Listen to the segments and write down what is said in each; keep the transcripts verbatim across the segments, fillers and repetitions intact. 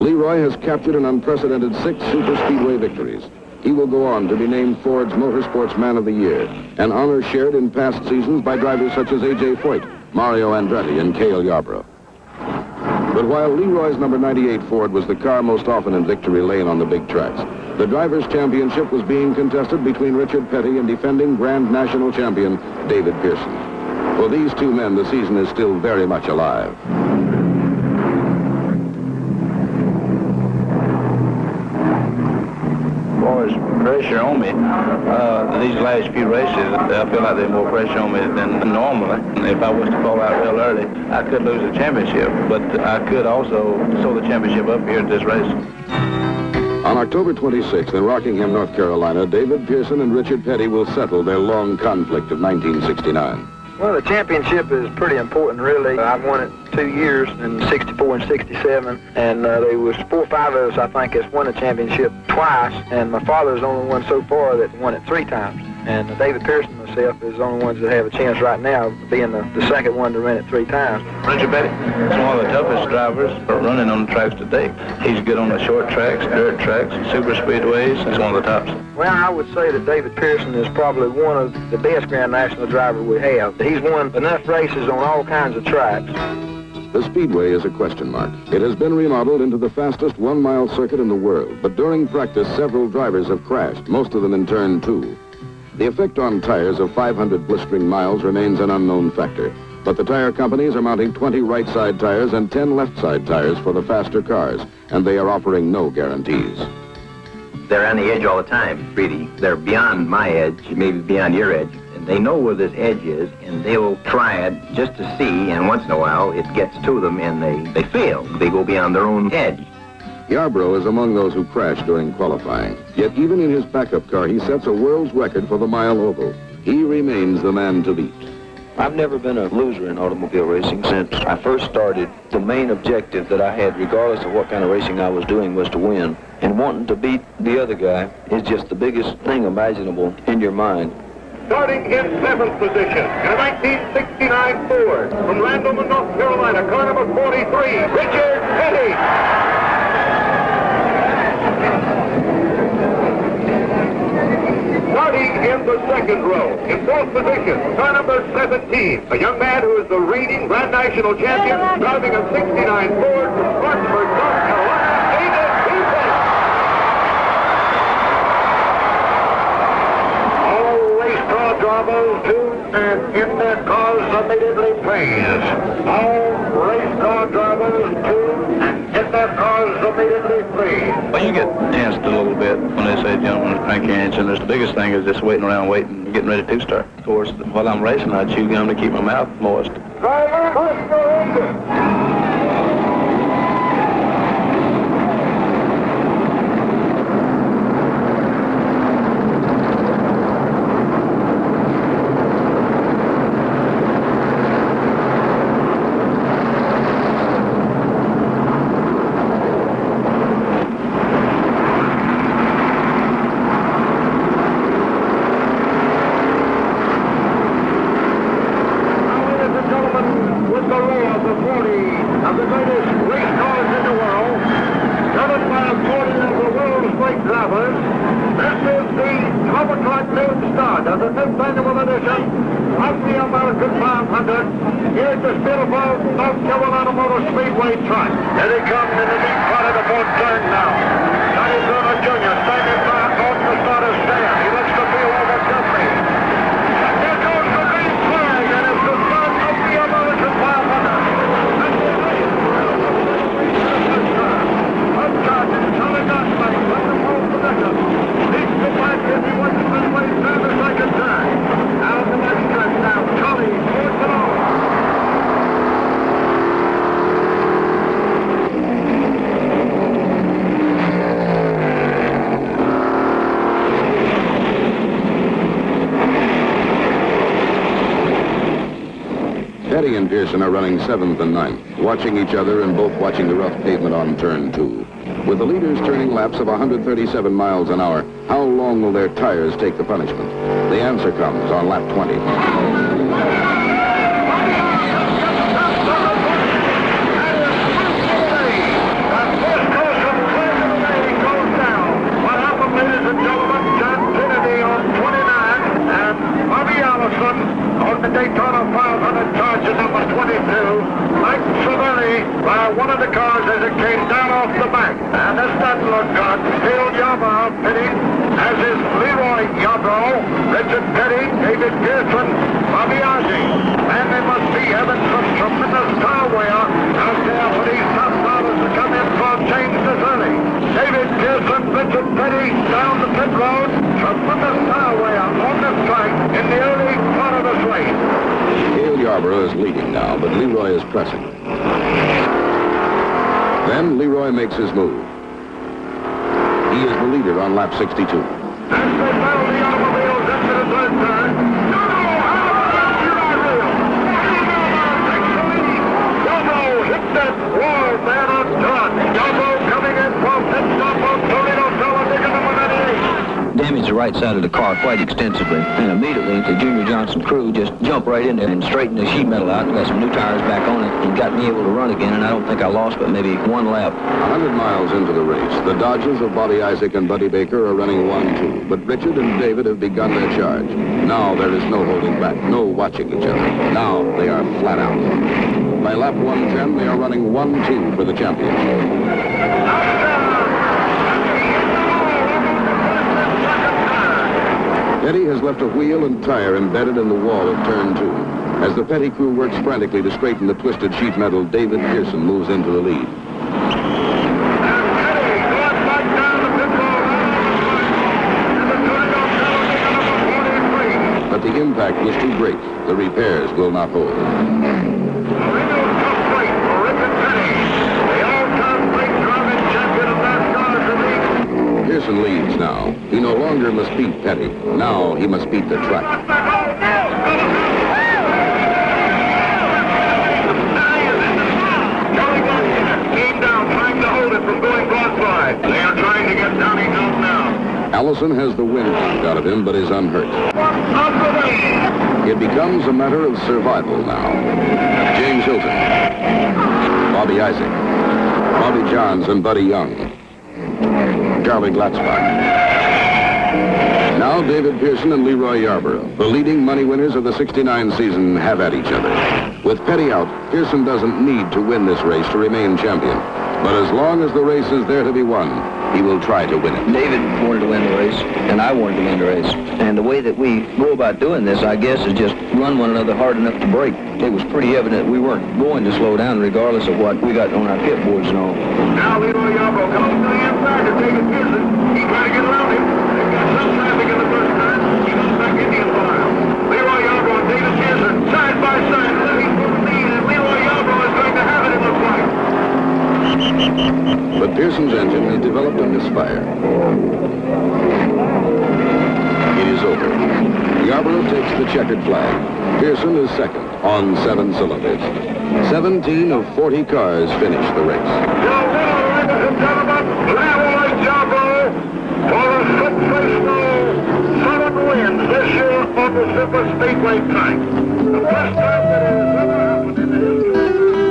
Leroy has captured an unprecedented six superspeedway victories. He will go on to be named Ford's Motorsports Man of the Year, an honor shared in past seasons by drivers such as A J Foyt, Mario Andretti, and Cale Yarborough. But while Leroy's number ninety-eight Ford was the car most often in victory lane on the big tracks, the Drivers' Championship was being contested between Richard Petty and defending Grand National Champion David Pearson. For these two men, the season is still very much alive. Pressure on me. Uh, these last few races, I feel like there's more pressure on me than normally. If I was to fall out real early, I could lose the championship, but I could also sew the championship up here at this race. On October twenty-sixth in Rockingham, North Carolina, David Pearson and Richard Petty will settle their long conflict of nineteen sixty-nine. Well, the championship is pretty important, really. I've won it two years, in sixty-four and sixty-seven, and uh, there was four or five of us, I think, that's won the championship twice, and my father's the only one so far that won it three times. And uh, David Pearson and myself is the only ones that have a chance right now, being the, the second one to run it three times. Richard Petty is one of the toughest drivers for running on the tracks today. He's good on the short tracks, dirt tracks, super speedways. He's one of the tops. Well, I would say that David Pearson is probably one of the best Grand National drivers we have. He's won enough races on all kinds of tracks. The Speedway is a question mark. It has been remodeled into the fastest one-mile circuit in the world, but during practice, several drivers have crashed, most of them in turn two. The effect on tires of five hundred blistering miles remains an unknown factor, but the tire companies are mounting twenty right-side tires and ten left-side tires for the faster cars, and they are offering no guarantees. They're on the edge all the time, really. They're beyond my edge, maybe beyond your edge. And they know where this edge is, and they will try it just to see, and once in a while it gets to them and they, they fail. They go beyond their own edge. Yarborough is among those who crashed during qualifying. Yet even in his backup car, he sets a world's record for the mile oval. He remains the man to beat. I've never been a loser in automobile racing since I first started. The main objective that I had, regardless of what kind of racing I was doing, was to win. And wanting to beat the other guy is just the biggest thing imaginable in your mind. Starting in seventh position in a nineteen sixty-nine Ford from Randleman, North Carolina, car number forty-three, Richard Petty. Starting in the second row, in fourth position, car number seventeen, a young man who is the reigning Grand National Champion, driving a sixty-nine Ford from Spartanburg, North Carolina, David Pearson. All race car drivers do, and in their cars immediately praise. All race car drivers do, and in their cars immediately praise. Well, you get danced a little bit when they say gentlemen crank your engine. The biggest thing is just waiting around, waiting, getting ready to start. Of course, while I'm racing, I chew gum to keep my mouth moist. Driver, push your engine. Here's the beautiful North Carolina Motor Speedway track. Here he comes in the deep part of the fourth turn now. Johnny Bruno Junior standing by on the starter's stand. He looks to feel over Jeffrey. And here goes the green flag, and it's the start of the American five hundred. Uncharted, Charlie Gosling, from the pole position. He's the back as he wants to midway through the second turn. Out the next turn now, Charlie, fourth and all. Petty and Pearson are running seventh and ninth, watching each other and both watching the rough pavement on turn two. With the leaders turning laps of one hundred thirty-seven miles an hour, how long will their tires take the punishment? The answer comes on lap twenty. First close by one of the cars as it came down off the back. And this doesn't look good. Phil Yarborough pitting, as is Leroy Yarborough, Richard Petty, David Pearson, Bobby Ozzie. And they must be having some tremendous car wear out there for these top drivers to come in for a change this early. David Pearson, Richard Petty down the pit road. Tremendous car wear on this track in the early part of this race. Cale Yarborough is leading now, but Leroy is pressing. Then Leroy makes his move. He is the leader on lap sixty-two. As they battle the automobiles into the third turn. No, no, how about you, Rail? Takes the lead. Yarborough hit that wall man on top. Yarborough coming in from pit stop on Toledo Talladega number ninety-eight. Damaged the right side of the car quite extensively, and immediately the Junior Johnson crew just jumped right in there and straightened the sheet metal out and got some new tires back on it and got me able to run again, and I don't think I lost but maybe one lap. A hundred miles into the race, the Dodgers of Bobby Isaac and Buddy Baker are running one two, but Richard and David have begun their charge. Now there is no holding back, no watching each other. Now they are flat out. By lap one ten, they are running one two for the championship. Petty has left a wheel and tire embedded in the wall of turn two. As the Petty crew works frantically to straighten the twisted sheet metal, David Pearson moves into the lead. But the impact was too great. The repairs will not hold. Pearson leads now. He no longer must beat Petty. Now he must beat the track. Came down, trying to hold it from going broadside. They are trying to get Downey out now. Allison has the wind knocked out of him, but is unhurt. It becomes a matter of survival now. James Hilton, Bobby Isaac, Bobby Johns, and Buddy Young. Charlie Glatzbach. Now David Pearson and Leroy Yarborough, the leading money winners of the sixty-nine season, have at each other. With Petty out, Pearson doesn't need to win this race to remain champion. But as long as the race is there to be won, he will try to win it. David wanted to win the race, and I wanted to win the race. And the way that we go about doing this, I guess, is just run one another hard enough to break. It was pretty evident we weren't going to slow down regardless of what we got on our pit boards and all. Now Leroy Yarborough comes to the inside to David Pearson. He's trying to get around him. They've got some traffic in the first turn. He goes back Indian file. Leroy Yarborough and David Pearson, side by side, looking for the lead, and Leroy Yarborough is going to have it in the fight. But Pearson's engine has developed a misfire. It is over. Yarborough takes the checkered flag. Pearson is second on seven cylinders. seventeen of forty cars finish the race. Now, ladies and gentlemen, Leroy Yarborough for a sensational seven wins this year on the Super Speedway track. The first time that it has ever happened in the history.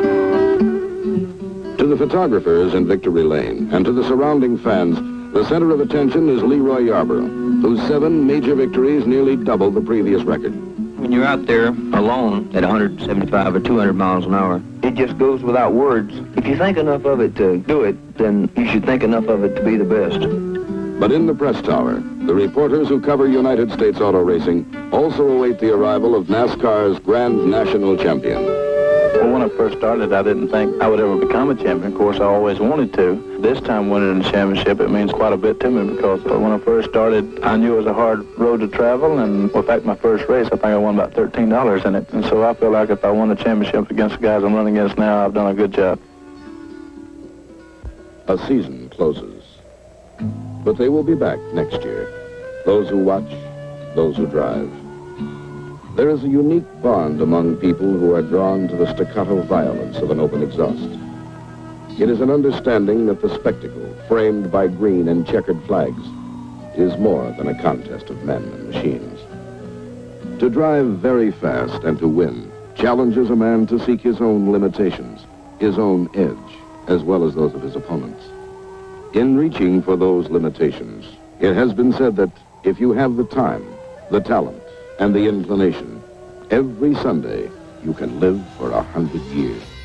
To the photographers in Victory Lane and to the surrounding fans, the center of attention is Leroy Yarborough, whose seven major victories nearly doubled the previous record. When you're out there alone at one seventy-five or two hundred miles an hour, it just goes without words. If you think enough of it to do it, then you should think enough of it to be the best. But in the press tower, the reporters who cover United States auto racing also await the arrival of NASCAR's Grand National Champion. Well, when I first started, I didn't think I would ever become a champion. Of course, I always wanted to. This time winning the championship, it means quite a bit to me because when I first started, I knew it was a hard road to travel. And in fact, my first race, I think I won about thirteen dollars in it. And so I feel like if I won the championship against the guys I'm running against now, I've done a good job. A season closes. But they will be back next year. Those who watch, those who drive. There is a unique bond among people who are drawn to the staccato violence of an open exhaust. It is an understanding that the spectacle, framed by green and checkered flags, is more than a contest of men and machines. To drive very fast and to win challenges a man to seek his own limitations, his own edge, as well as those of his opponents. In reaching for those limitations, it has been said that if you have the time, the talent, and the inclination, every Sunday you can live for a hundred years.